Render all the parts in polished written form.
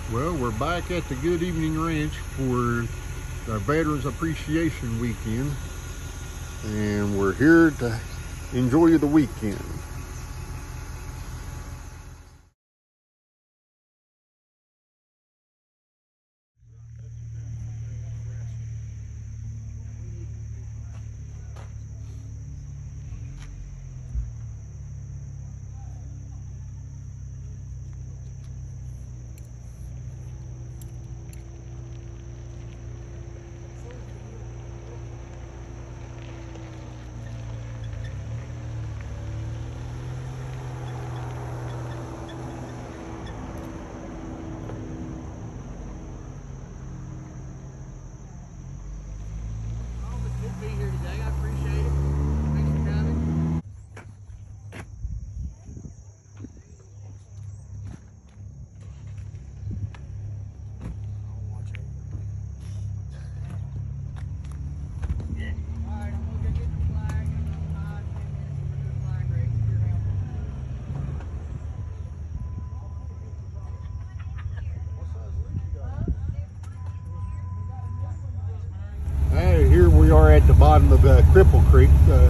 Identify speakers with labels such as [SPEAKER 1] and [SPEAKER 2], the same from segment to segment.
[SPEAKER 1] Well, we're back at the Good Evening Ranch for the Veterans Appreciation Weekend, and we're here to enjoy the weekend. Here we are at the bottom of Cripple Creek.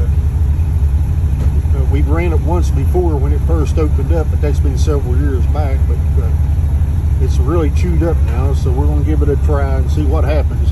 [SPEAKER 1] We've ran it once before when it first opened up, but that's been several years back. But it's really chewed up now, so we're going to give it a try and see what happens.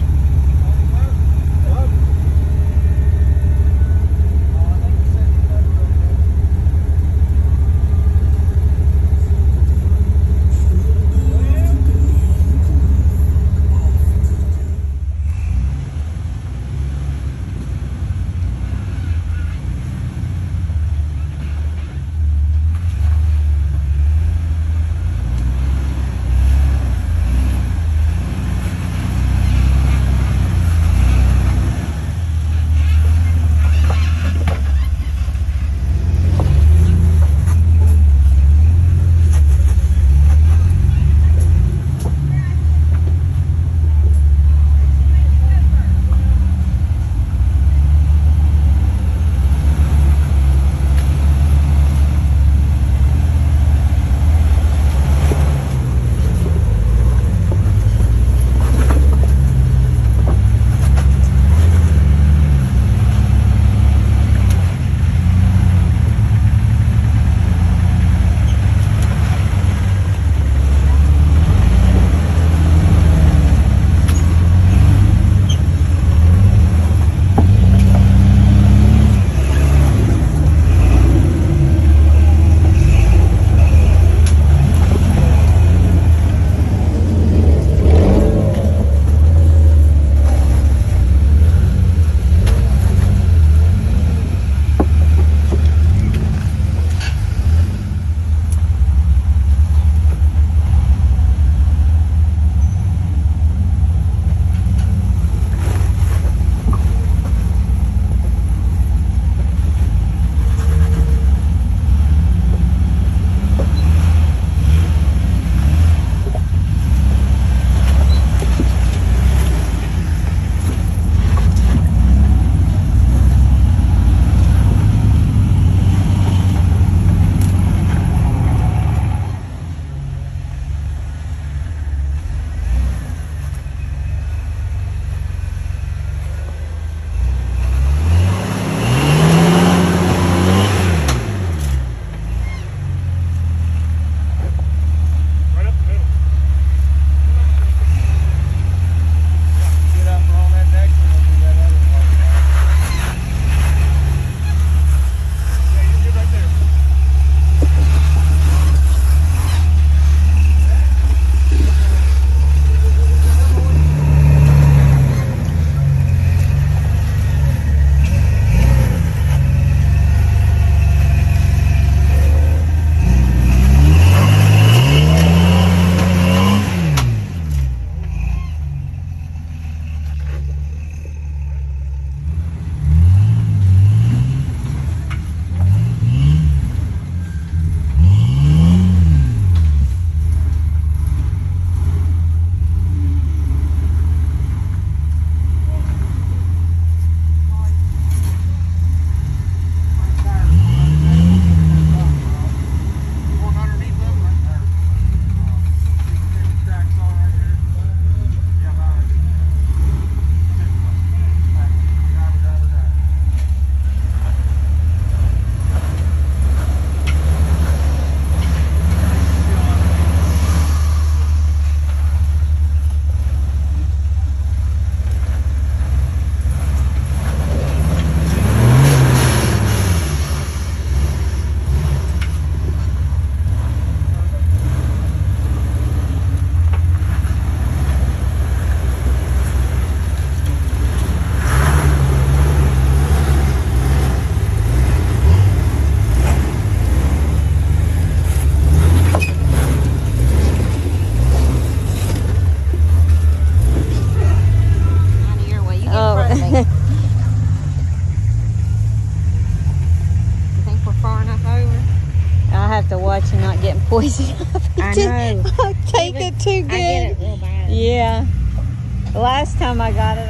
[SPEAKER 2] poison ivy.
[SPEAKER 3] I know.
[SPEAKER 2] I take it too good.
[SPEAKER 3] I get it real bad.
[SPEAKER 2] Yeah. The last time I got it,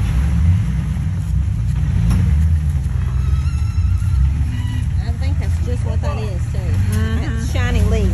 [SPEAKER 3] I think that's just what that is too. That's shiny leaf.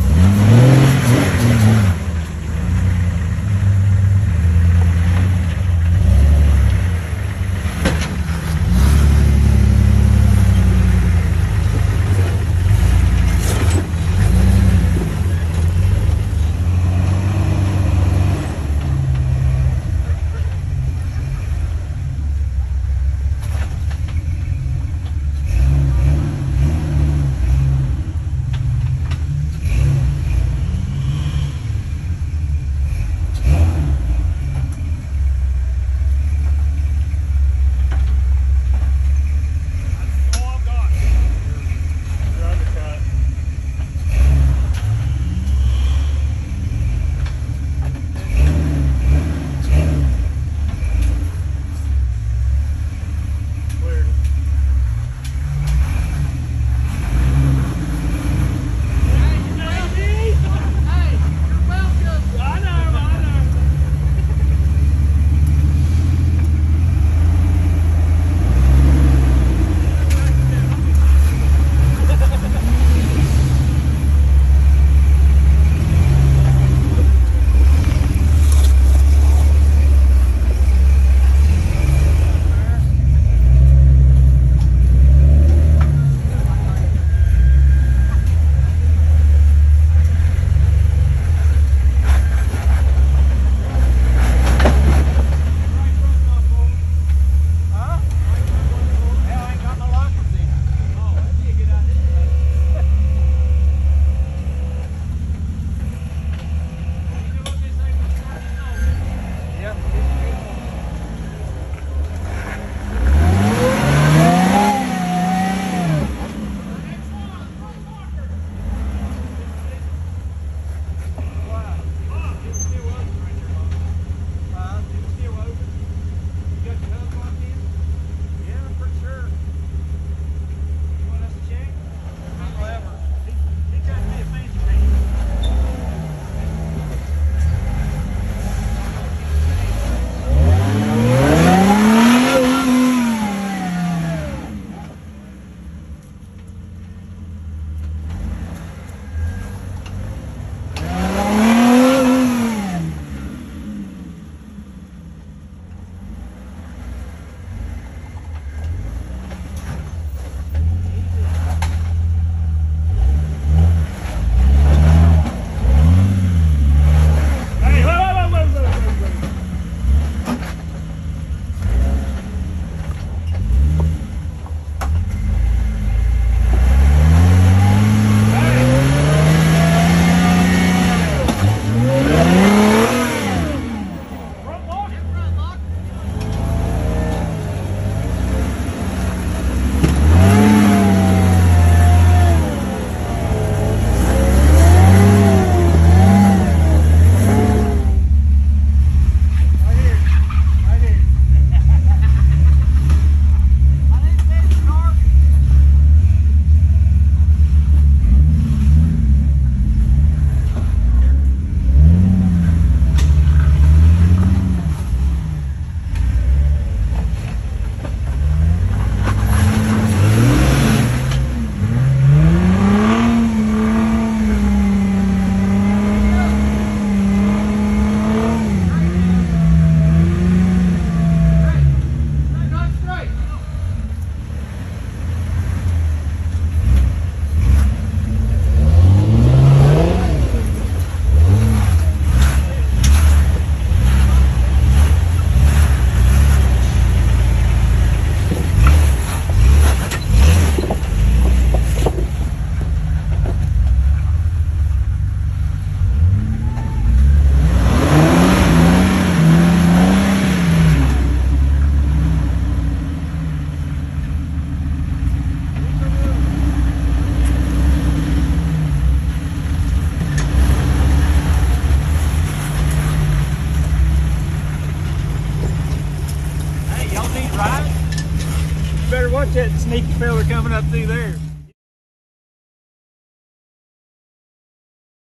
[SPEAKER 4] Watch that sneaky fella coming up through there.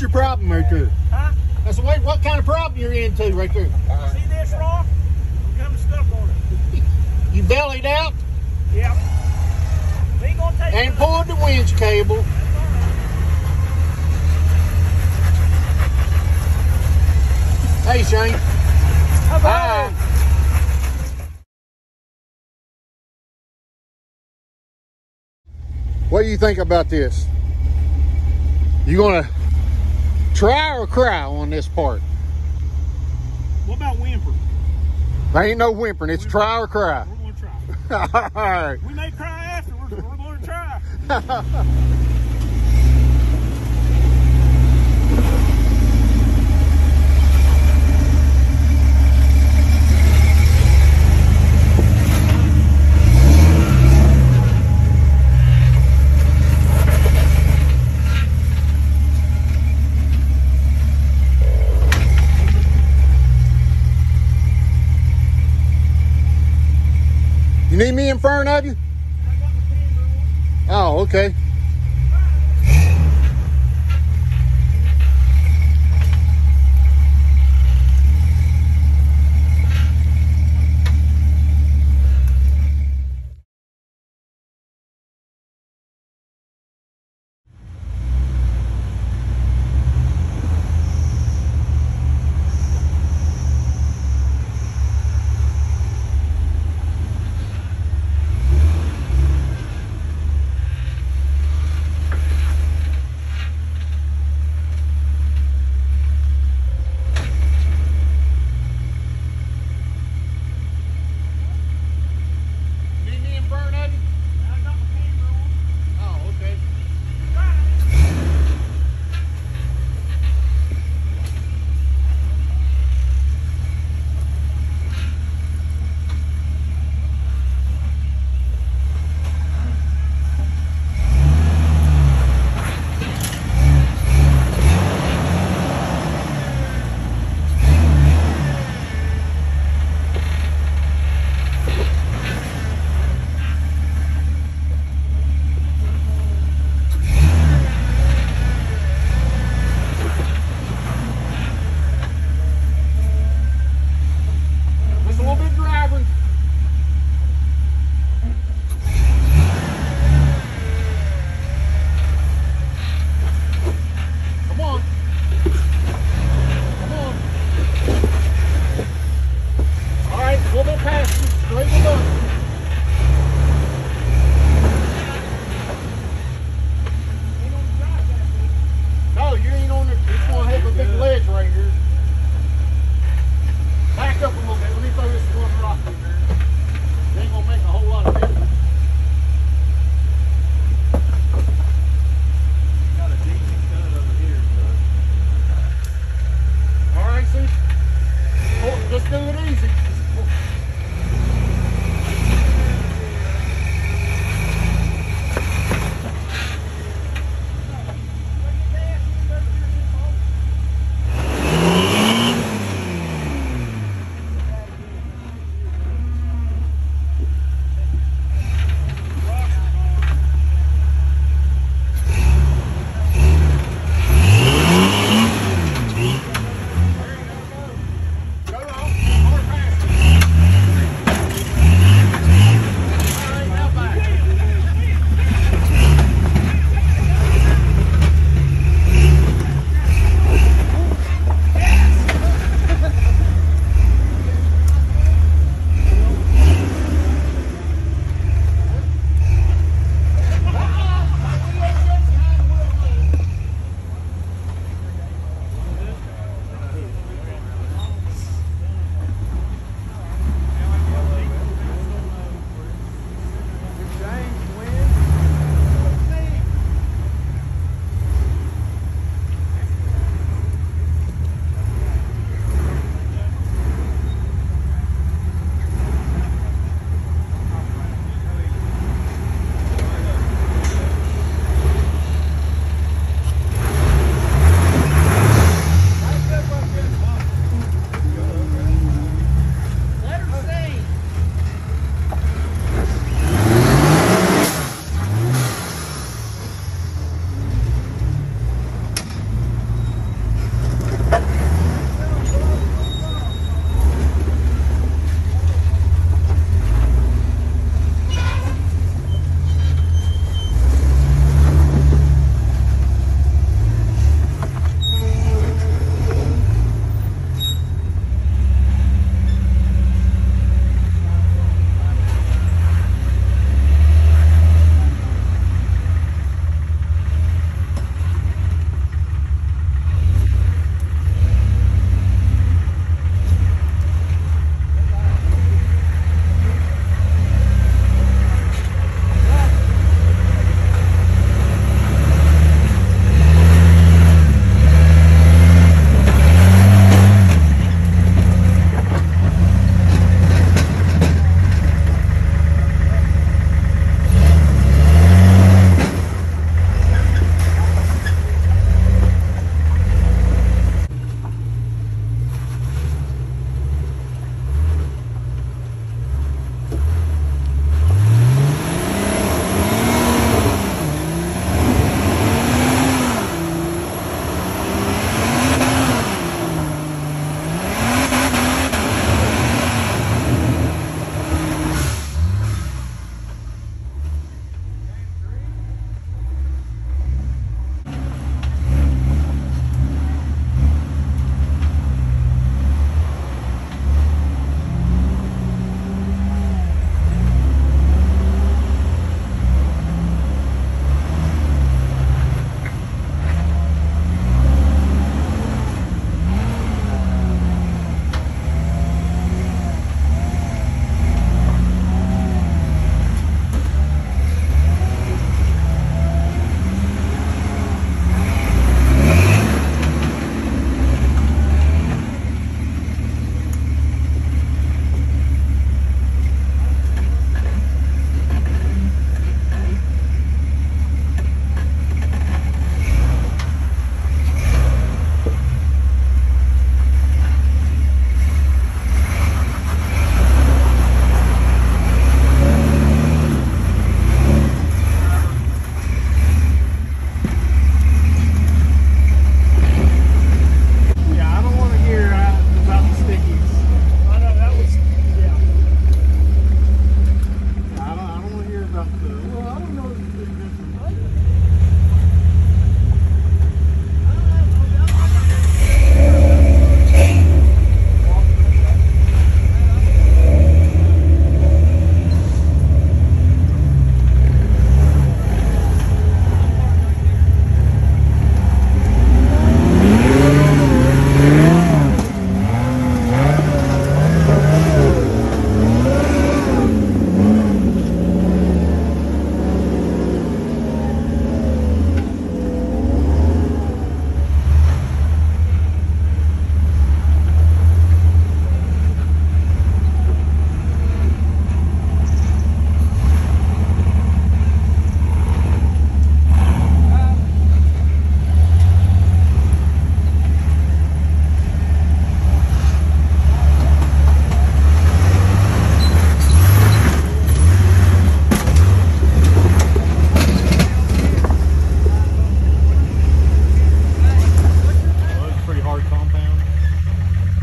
[SPEAKER 1] your problem right there?
[SPEAKER 4] Huh?
[SPEAKER 1] I said, wait, what kind of problem you're into right there?
[SPEAKER 4] See this rock? What kind of stuff on it?
[SPEAKER 1] You bellied out
[SPEAKER 4] Yeah. We ain't gonna take
[SPEAKER 1] and pulled the winch cable. Hey, Shane. Hi. What do you think about this? You gonna try or cry on this part?
[SPEAKER 4] What about whimper?
[SPEAKER 1] There ain't no whimpering. It's try or cry.
[SPEAKER 4] We're gonna try.
[SPEAKER 1] All right.
[SPEAKER 4] We may cry afterwards, but we're gonna try.
[SPEAKER 1] You need me in front of you? Oh, okay.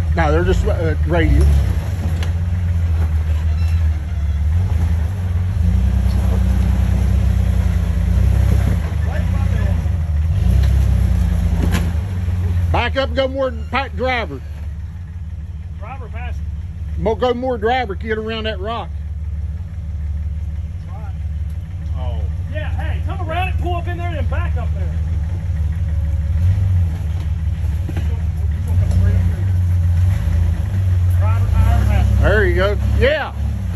[SPEAKER 1] No, they're just radials. Back up and go more driver.
[SPEAKER 4] Driver passenger.
[SPEAKER 1] Go more driver, get around that rock.
[SPEAKER 4] Right. Oh. Yeah, hey, come around and pull up in there and then back up there. Driver, tire, passenger.
[SPEAKER 1] There you go. Yeah.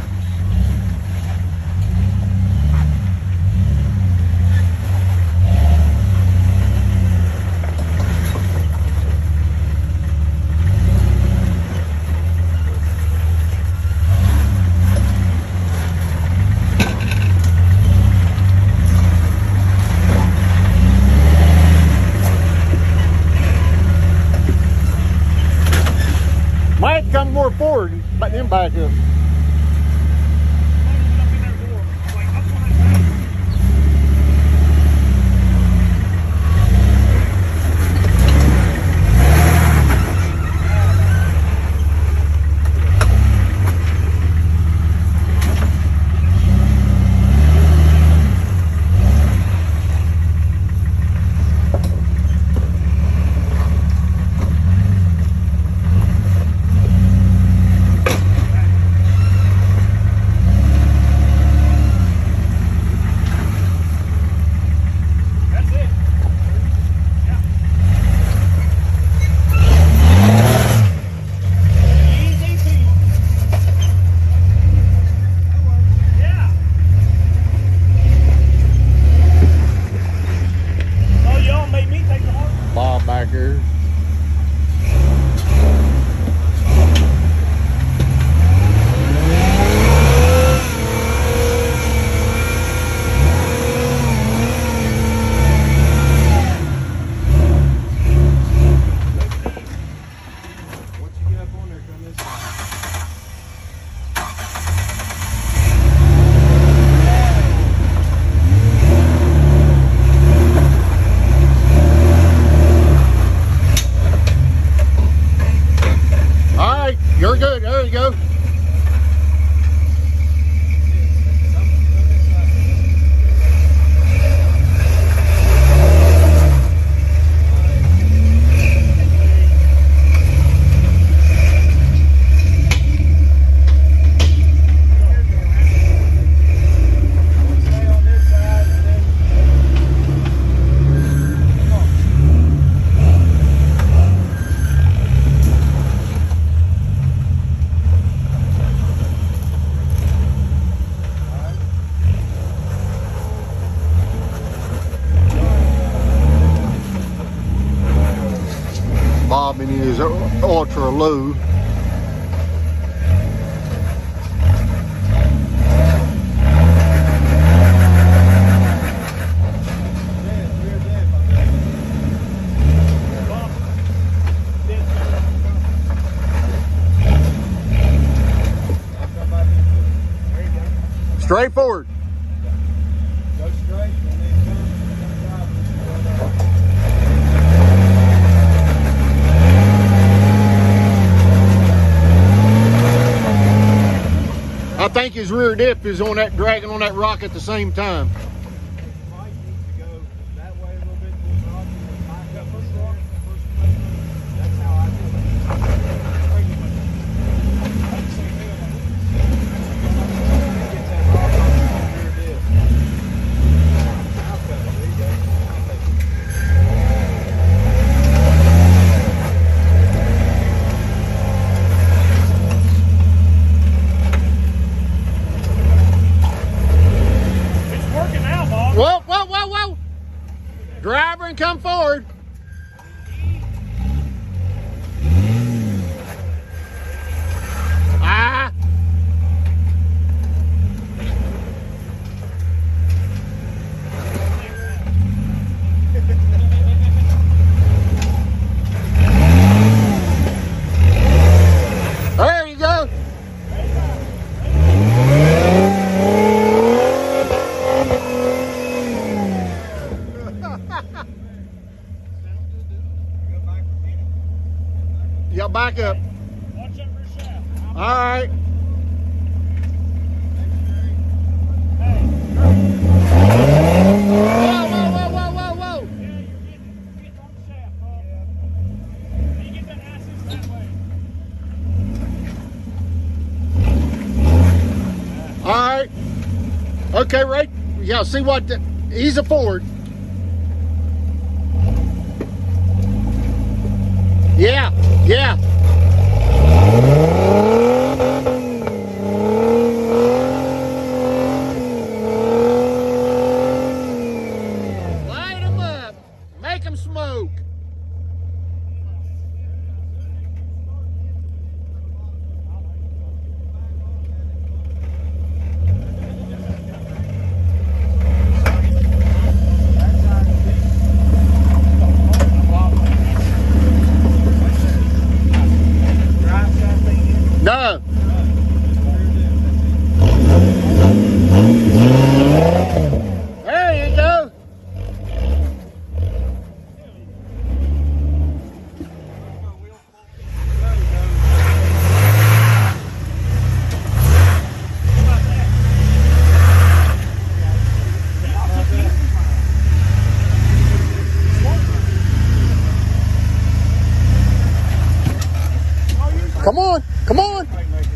[SPEAKER 1] Might come more forward, but then back up. Bob back here. You're good. There you go. Bob in his ultra low. Straight forward.
[SPEAKER 4] Go straight and then come.
[SPEAKER 1] I think his rear dip is on that, dragging on that rock at the same time.
[SPEAKER 4] Might need to go that way a little bit to the rock and back up first rock, first. That's how I do it. Get that rock on the rear dip. Okay, there you go.
[SPEAKER 1] Whoa, whoa, whoa, whoa. Driver and come forward. Ah. There you go. Yeah, back up. All right. Whoa. All right. Okay, right. Yeah, see what? Ease it forward. Yeah. Light them up. Make them smoke. No. There you go. Come on.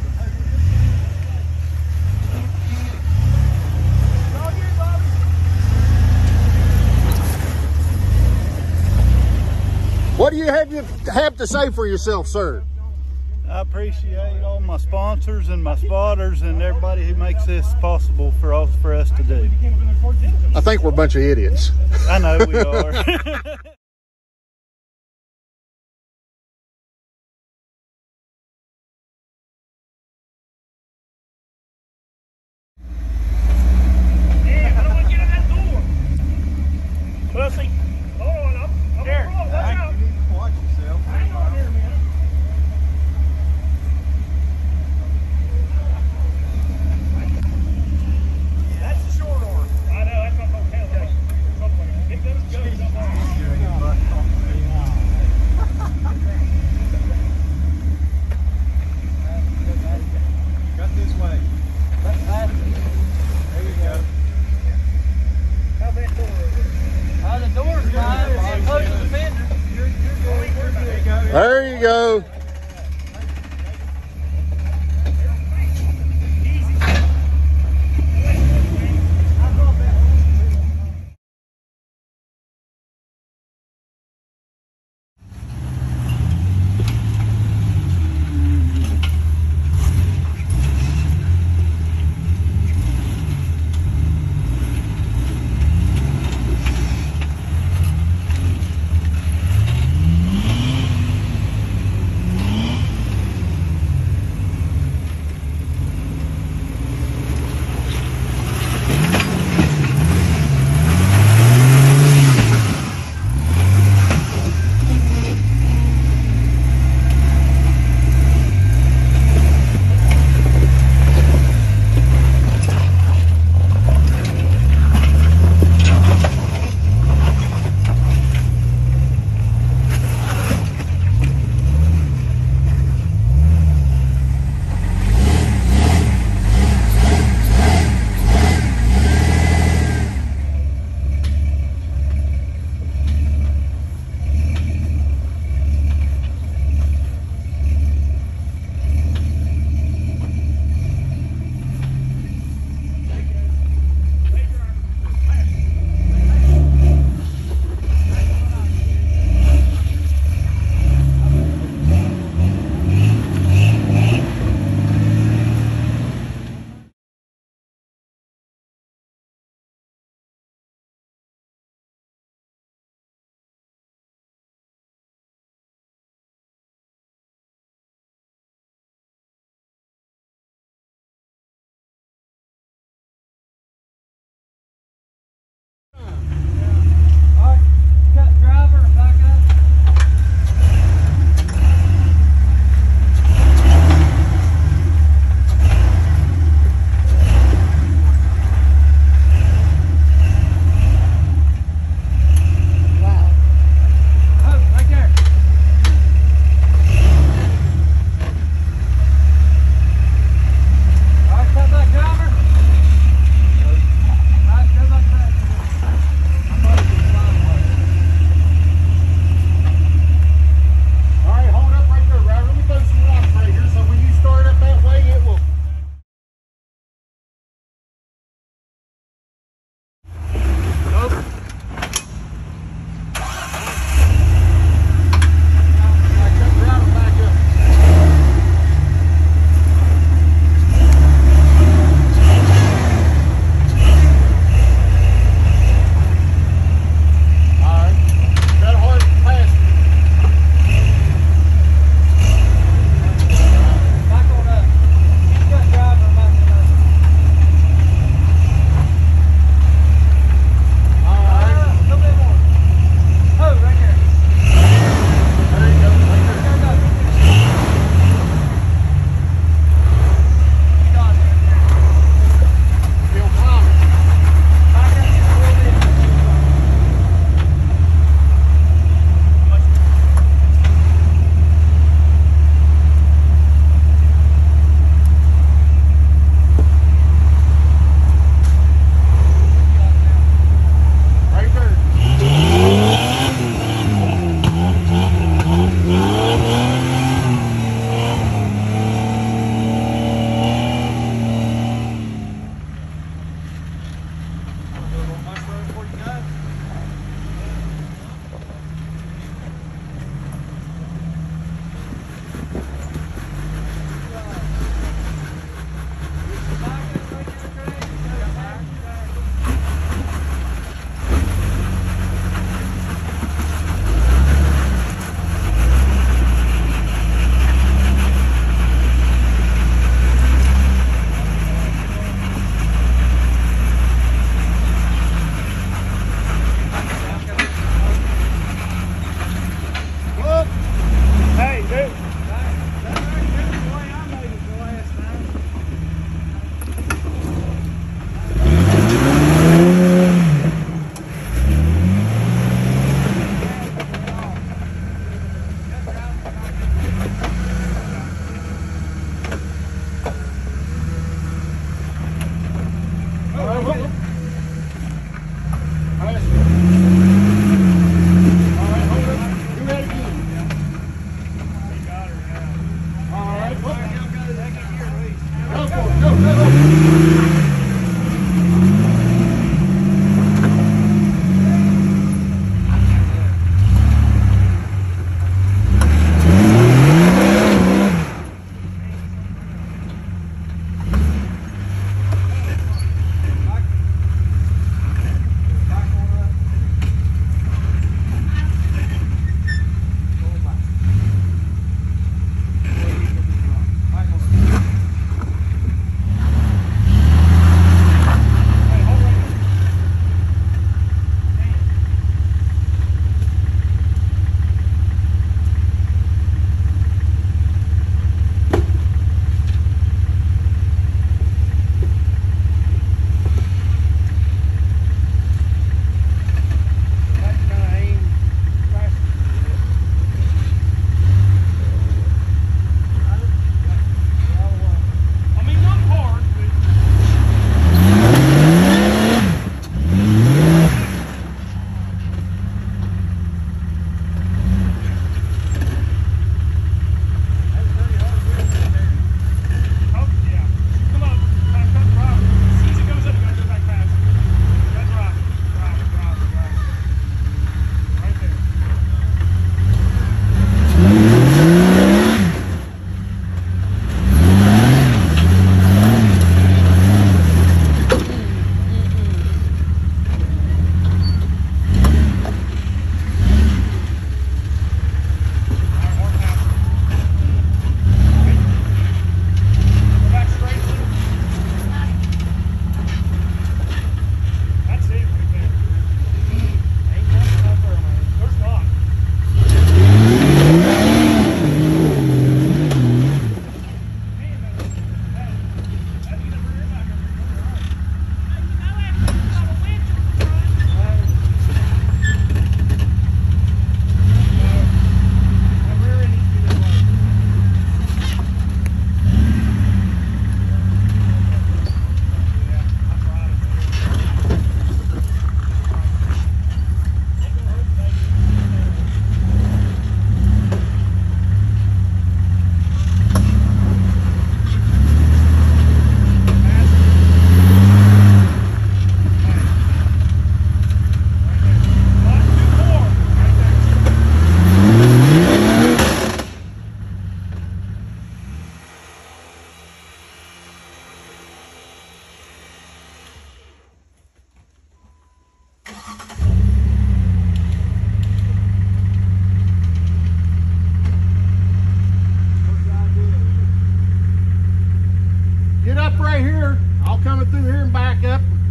[SPEAKER 1] What do you have to say for yourself, sir?
[SPEAKER 5] I appreciate all my sponsors and my spotters and everybody who makes this possible for us to do.
[SPEAKER 1] I think we're a bunch of idiots.
[SPEAKER 5] I know we are.
[SPEAKER 4] Pussy. Hold on, I'm here. Watch out.
[SPEAKER 5] You need to watch yourself.
[SPEAKER 4] Hang on here a minute. That's the short arm. I know, that's not gonna count. Get those guns up on.
[SPEAKER 5] Got this way. There you go.
[SPEAKER 4] How's that door open?
[SPEAKER 5] The door's fine. Close to the fender.
[SPEAKER 1] There you go.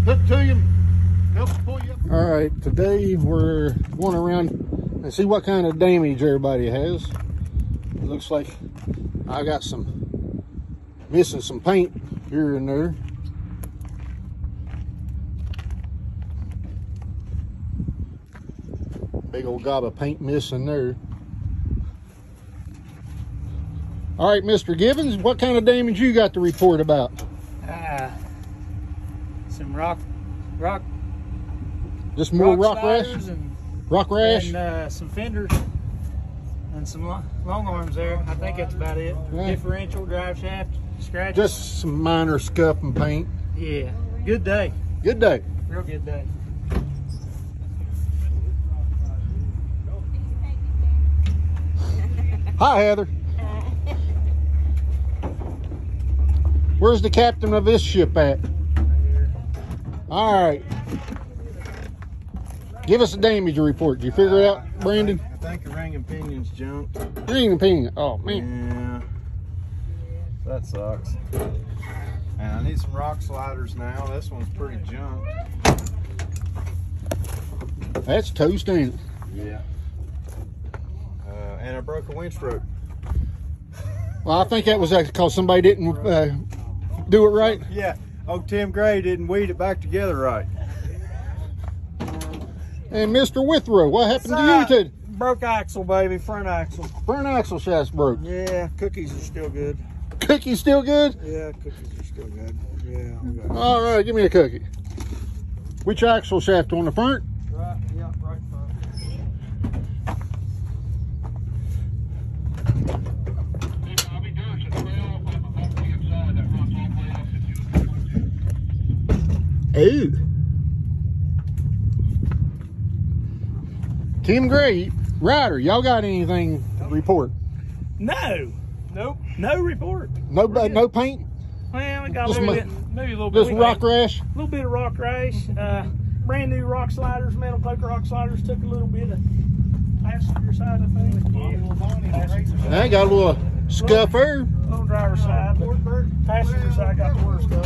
[SPEAKER 1] Hook to you. Help pull you up. All right, today we're going around and see what kind of damage everybody has. It looks like I got missing some paint here and there. Big old gob of paint missing there. All right, Mr. Gibbons, what kind of damage you got to report about?
[SPEAKER 6] Some rock.
[SPEAKER 1] Just more rock rash?
[SPEAKER 6] And
[SPEAKER 1] Rock rash?
[SPEAKER 6] And some fenders and some long arms there. I think that's about it.
[SPEAKER 1] Yeah.
[SPEAKER 6] Differential, drive shaft, scratches.
[SPEAKER 1] Just some minor scuff and paint.
[SPEAKER 6] Yeah. Good day.
[SPEAKER 1] Good day.
[SPEAKER 6] Real good day.
[SPEAKER 1] Hi, Heather. Where's the captain of this ship at? All right. Give us a damage report. Did you figure it out, Brandon?
[SPEAKER 4] I think the ring and pinion's jumped.
[SPEAKER 1] Ring and pinion. Oh, man.
[SPEAKER 4] Yeah. That sucks. And I need some rock sliders now. This one's pretty jumped.
[SPEAKER 1] That's toast, ain't it?
[SPEAKER 4] Yeah. And I broke a winch rope.
[SPEAKER 1] Well, I think that was because somebody didn't do it right.
[SPEAKER 4] Yeah. Oh, Tim Gray didn't weed it back together right.
[SPEAKER 1] And Mr. Withrow, what happened to you today?
[SPEAKER 6] Broke axle, baby. Front axle.
[SPEAKER 1] Front axle shaft broke.
[SPEAKER 6] Yeah. Cookies are still good.
[SPEAKER 1] Cookies still good?
[SPEAKER 6] Yeah, cookies are still good. Yeah.
[SPEAKER 1] All right, give me a cookie. Which axle shaft, on the front?
[SPEAKER 6] Right. Yeah. Right front.
[SPEAKER 1] Ooh. Tim Gray, Ryder, y'all got anything to report?
[SPEAKER 6] No. Nope. No report.
[SPEAKER 1] No paint?
[SPEAKER 6] Well, we got
[SPEAKER 1] Just
[SPEAKER 6] a little bit, maybe a little bit.
[SPEAKER 1] Just rock rash?
[SPEAKER 6] A little bit of rock rash. Brand new rock sliders, metal poker rock sliders. Took a little bit of passenger side, I think. Yeah. Passenger side.
[SPEAKER 1] I got a little scuff there.
[SPEAKER 6] Little driver's side. Passenger side got the worst stuff.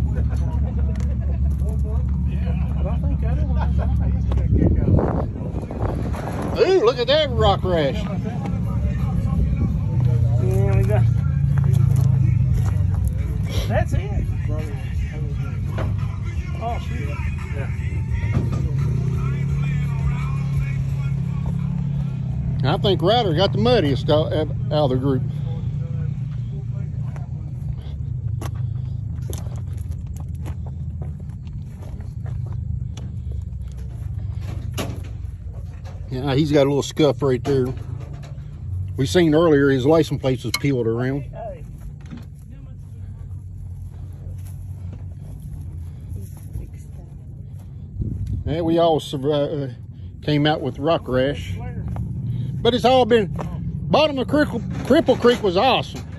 [SPEAKER 6] Yeah, but I think that one.
[SPEAKER 1] Ooh, look at that rock rash.
[SPEAKER 6] Yeah, we got. That's it. Oh, shit. Yeah.
[SPEAKER 1] I think Ryder got the muddiest out of the group. Yeah, he's got a little scuff right there. We seen earlier his license plate was peeled around.
[SPEAKER 6] Hey.
[SPEAKER 1] Yeah, we all came out with rock rash. But it's all been, bottom of Cripple Creek was awesome.